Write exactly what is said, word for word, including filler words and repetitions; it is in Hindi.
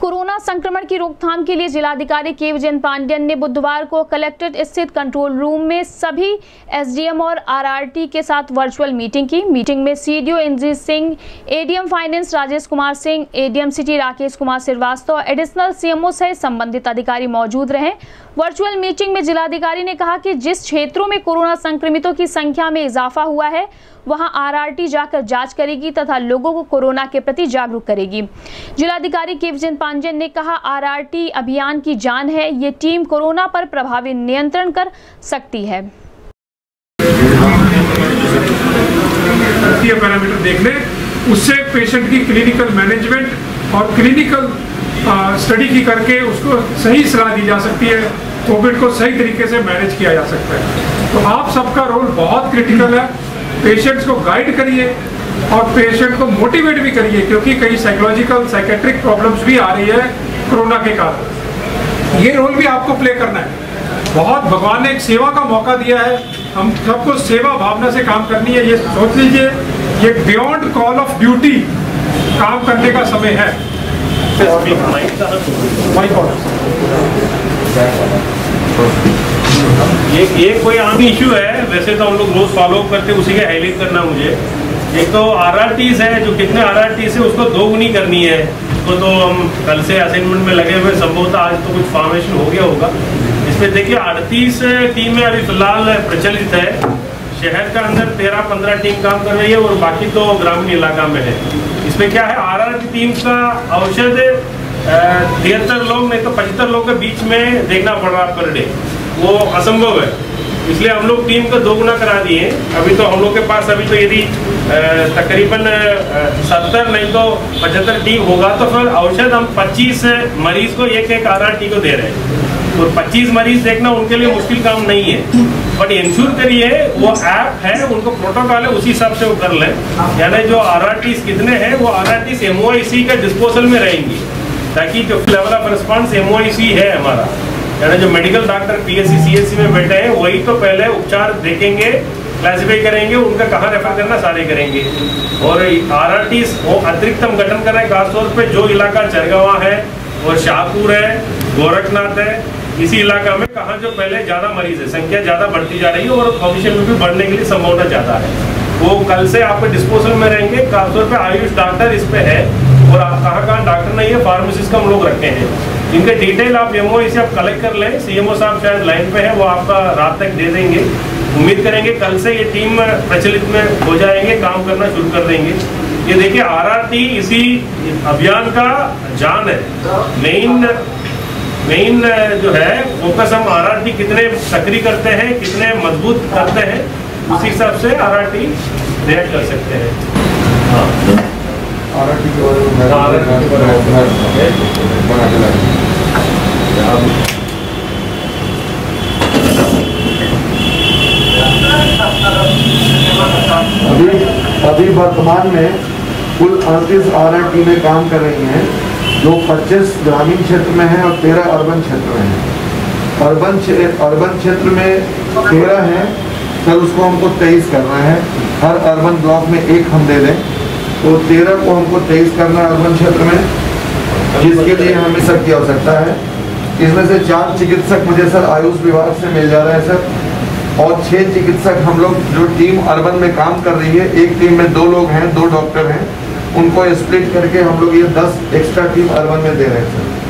कोरोना संक्रमण की रोकथाम के लिए जिलाधिकारी के विजय पांडेयन ने बुधवार को कलेक्ट्रेट स्थित कंट्रोल रूम में सभी एसडीएम और आरआरटी के साथ वर्चुअल मीटिंग की। मीटिंग में CDO Indrajit Singh, ADM finance Rajesh Kumar Singh, ADM city Rakesh Kumar Srivastava, additional CMO सहित संबंधित अधिकारी मौजूद रहे। वर्चुअल मीटिंग में जिलाधिकारी ने कहा कि जिस क्षेत्रों में कोरोना संक्रमितों की संख्या में इजाफा हुआ है वहां आरआरटी जाकर जांच करेगी तथा लोगों को कोरोना के प्रति जागरूक करेगी। जिलाधिकारी के विजय पांडेयन ने कहा, आरआरटी अभियान की जान है, ये टीम कोरोना पर प्रभावी नियंत्रण कर सकती है। पैरामीटर देख ले, उससे पेशेंट की क्लिनिकल मैनेजमेंट और क्लिनिकल स्टडी की करके उसको सही सलाह दी जा सकती है, कोविड को सही तरीके से मैनेज किया जा सकता है। तो आप सबका रोल बहुत क्रिटिकल है। पेशेंट्स को गाइड करिए और पेशेंट को मोटिवेट भी करिए, क्योंकि कई साइकोलॉजिकल साइकेट्रिक प्रॉब्लम्स भी आ रही है कोरोना के कारण। ये रोल भी आपको प्ले करना है। बहुत भगवान ने एक सेवा का मौका दिया है, हम सबको सेवा भावना से काम करनी है। ये सोच लीजिए, ये बियॉन्ड कॉल ऑफ ड्यूटी काम करने का समय है। ये ये कोई आम इशू है, वैसे तो हम लोग रोज फॉलो अप करते हैं, उसी का हाईलाइट करना मुझे। एक तो आरआरटीज है, जो कितने आरआरटीज है उसको दोगुनी करनी है। उसको तो हम कल से असाइनमेंट में लगे हुए, संभवतः आज तो कुछ फॉर्मेशन हो गया होगा। इसमें देखिए अड़तीस टीमें अभी फिलहाल प्रचलित है। शहर का अंदर तेरह पंद्रह टीम काम कर रही है और बाकी तो ग्रामीण इलाका में है। इसमें क्या है, आरआरटी टीम का औषध तिहत्तर लोग नहीं तो पचहत्तर लोग के बीच में देखना पड़ रहा पर डे, वो असंभव है। इसलिए हम लोग टीम को दोगुना करा दिए। अभी तो हम लोग के पास अभी तो यदि तकरीबन सत्तर नहीं तो पचहत्तर टीम होगा तो फिर औषध हम पच्चीस मरीज को एक एक आरआरटी को दे रहे हैं। और पच्चीस मरीज देखना उनके लिए मुश्किल काम नहीं है, बट इंश्योर करिए वो ऐप है, उनको प्रोटोकॉल है, उसी हिसाब से वो कर लें। यानी जो आरआरटी कितने हैं वो आरआरटी एमओआईसी का डिस्पोजल में रहेंगी, ताकि जो लेवल ऑफ रिस्पॉन्स एमओआईसी है हमारा, यानी जो मेडिकल डॉक्टर पीएससी सीएससी में बैठे हैं वही तो पहले उपचार देखेंगे, क्लासिफाई करेंगे, उनका कहाँ रेफर करना सारे करेंगे। और आरआरटी वो अतिरिक्त हम गठन कर रहे हैं, खासतौर पे जो इलाका चरगवा है और शाहपुर है, गोरखनाथ है, इसी इलाका में कहाँ जो पहले ज्यादा मरीज है, संख्या ज्यादा बढ़ती जा रही है और भविष्य में भी बढ़ने के लिए संभावना ज्यादा है, वो कल से आपके डिस्पोजल में रहेंगे। खासतौर पे आयुष डॉक्टर इस पे है और कहाँ कहाँ डॉक्टर नहीं है, फार्मासिस्ट का हम लोग रखे हैं। इनके डिटेल आप एमओ से आप कलेक्ट कर लें। सीएमओ साहब शायद लाइन पे है, वो आपका रात तक दे देंगे। उम्मीद करेंगे कल से ये टीम प्रचलित में हो जाएंगे, काम करना शुरू कर देंगे। ये देखिए आरआरटी इसी अभियान का जान है। मेन मेन जो है फोकस हम आरआरटी कितने सक्रिय करते हैं, कितने मजबूत करते हैं, उसी हिसाब से आरआरटी रिएक्ट कर सकते हैं। आरआरटी के अभी अभी वर्तमान में कुल अड़तीस आरआरटी में काम कर रही हैं, जो पच्चीस ग्रामीण क्षेत्र में है और तेरह अर्बन क्षेत्र में है। अर्बन अर्बन क्षेत्र में तेरह है, सर उसको हमको तेईस करना है। हर अर्बन ब्लॉक में एक हम दे दें तो तेरह को हमको तेईस करना है अर्बन क्षेत्र में, जिसके लिए हमें सर की आवश्यकता है। इसमें से चार चिकित्सक मुझे सर आयुष विभाग से मिल जा रहे हैं सर, और छह चिकित्सक हम लोग जो टीम अर्बन में काम कर रही है, एक टीम में दो लोग हैं, दो डॉक्टर हैं, उनको स्प्लिट करके हम लोग ये दस एक्स्ट्रा टीम अर्बन में दे रहे हैं सर।